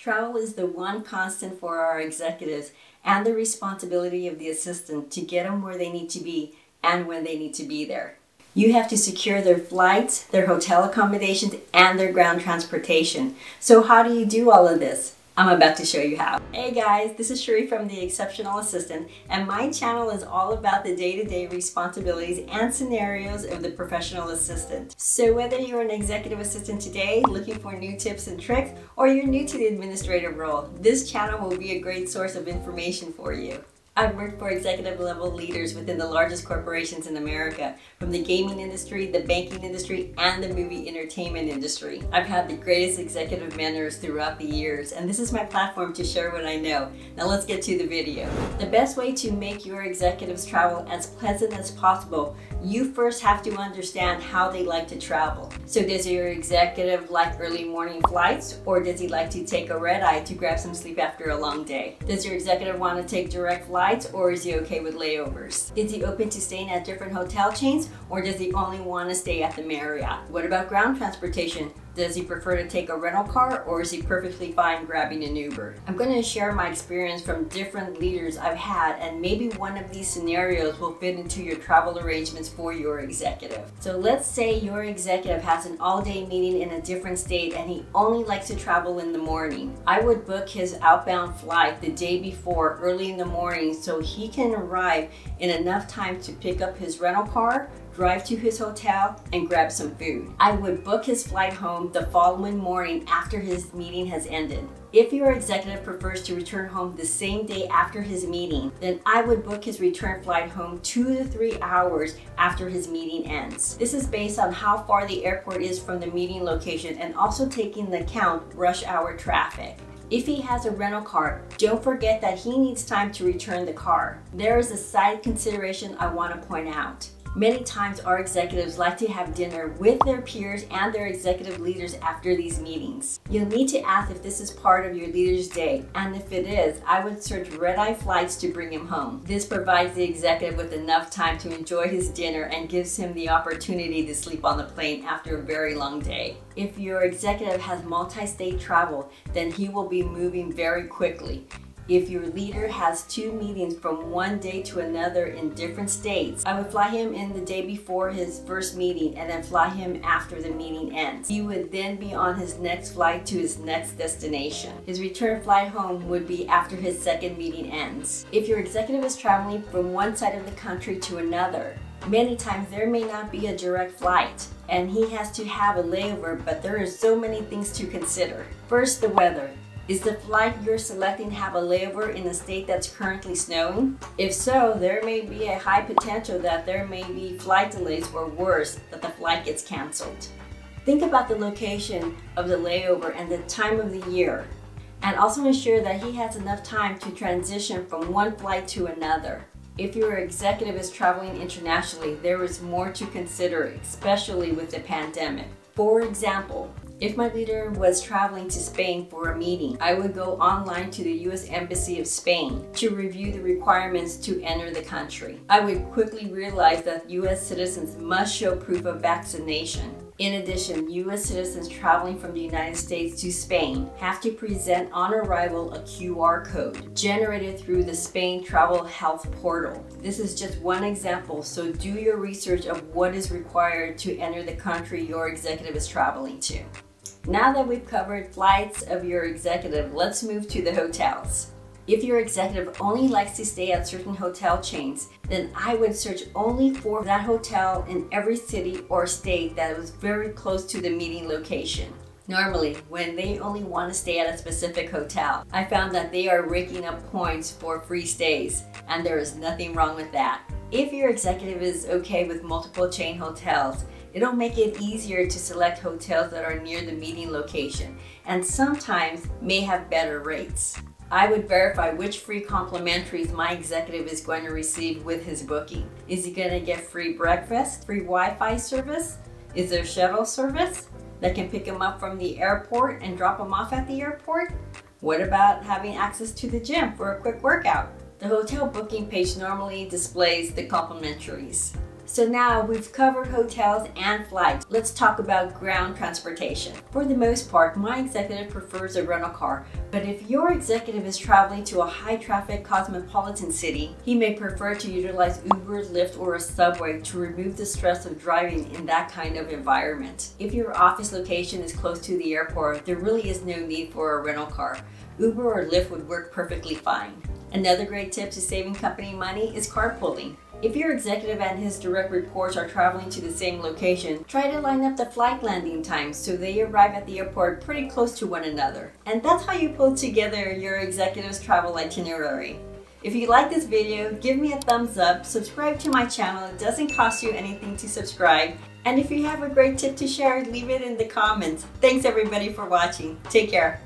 Travel is the one constant for our executives and the responsibility of the assistant to get them where they need to be and when they need to be there. You have to secure their flights, their hotel accommodations, and their ground transportation. So how do you do all of this? I'm about to show you how. Hey guys, this is Sheree from The Exceptional Assistant, and my channel is all about the day-to-day responsibilities and scenarios of the professional assistant. So whether you're an executive assistant today, looking for new tips and tricks, or you're new to the administrative role, this channel will be a great source of information for you. I've worked for executive level leaders within the largest corporations in America, from the gaming industry, the banking industry, and the movie entertainment industry. I've had the greatest executive mentors throughout the years, and this is my platform to share what I know. Now let's get to the video. The best way to make your executives travel as pleasant as possible, you first have to understand how they like to travel. So does your executive like early morning flights, or does he like to take a red eye to grab some sleep after a long day? Does your executive want to take direct flights, or is he okay with layovers? Is he open to staying at different hotel chains, or does he only want to stay at the Marriott? What about ground transportation? Does he prefer to take a rental car, or is he perfectly fine grabbing an Uber? I'm going to share my experience from different leaders I've had, and maybe one of these scenarios will fit into your travel arrangements for your executive. So let's say your executive has an all-day meeting in a different state and he only likes to travel in the morning. I would book his outbound flight the day before, early in the morning, so he can arrive in enough time to pick up his rental car, drive to his hotel, and grab some food. I would book his flight home the following morning after his meeting has ended. If your executive prefers to return home the same day after his meeting, then I would book his return flight home 2 to 3 hours after his meeting ends. This is based on how far the airport is from the meeting location and also taking into account rush hour traffic. If he has a rental car, don't forget that he needs time to return the car. There is a side consideration I want to point out. Many times our executives like to have dinner with their peers and their executive leaders after these meetings. You'll need to ask if this is part of your leader's day, and if it is, I would search red-eye flights to bring him home. This provides the executive with enough time to enjoy his dinner and gives him the opportunity to sleep on the plane after a very long day. If your executive has multi-state travel, then he will be moving very quickly. If your leader has 2 meetings from one day to another in different states, I would fly him in the day before his first meeting and then fly him after the meeting ends. He would then be on his next flight to his next destination. His return flight home would be after his second meeting ends. If your executive is traveling from one side of the country to another, many times there may not be a direct flight, and he has to have a layover, but there are so many things to consider. First, the weather. Is the flight you're selecting have a layover in a state that's currently snowing? If so, there may be a high potential that there may be flight delays, or worse, that the flight gets canceled. Think about the location of the layover and the time of the year, and also ensure that he has enough time to transition from one flight to another. If your executive is traveling internationally, there is more to consider, especially with the pandemic. For example, if my leader was traveling to Spain for a meeting, I would go online to the U.S. Embassy of Spain to review the requirements to enter the country. I would quickly realize that U.S. citizens must show proof of vaccination. In addition, U.S. citizens traveling from the United States to Spain have to present on arrival a QR code generated through the Spain Travel Health Portal. This is just one example, so do your research of what is required to enter the country your executive is traveling to. Now that we've covered flights of your executive, let's move to the hotels. If your executive only likes to stay at certain hotel chains, then I would search only for that hotel in every city or state that was very close to the meeting location. Normally, when they only want to stay at a specific hotel, I found that they are raking up points for free stays, and there is nothing wrong with that. If your executive is okay with multiple chain hotels, it'll make it easier to select hotels that are near the meeting location and sometimes may have better rates. I would verify which free complimentaries my executive is going to receive with his booking. Is he going to get free breakfast, free Wi-Fi service? Is there shuttle service that can pick him up from the airport and drop him off at the airport? What about having access to the gym for a quick workout? The hotel booking page normally displays the complimentaries. So now we've covered hotels and flights. Let's talk about ground transportation. For the most part, my executive prefers a rental car, but if your executive is traveling to a high-traffic cosmopolitan city, he may prefer to utilize Uber, Lyft, or a subway to remove the stress of driving in that kind of environment. If your office location is close to the airport, there really is no need for a rental car. Uber or Lyft would work perfectly fine. Another great tip to saving company money is carpooling. If your executive and his direct reports are traveling to the same location, try to line up the flight landing times so they arrive at the airport pretty close to one another. And that's how you pull together your executive's travel itinerary. If you like this video, give me a thumbs up, subscribe to my channel, it doesn't cost you anything to subscribe. And if you have a great tip to share, leave it in the comments. Thanks everybody for watching. Take care.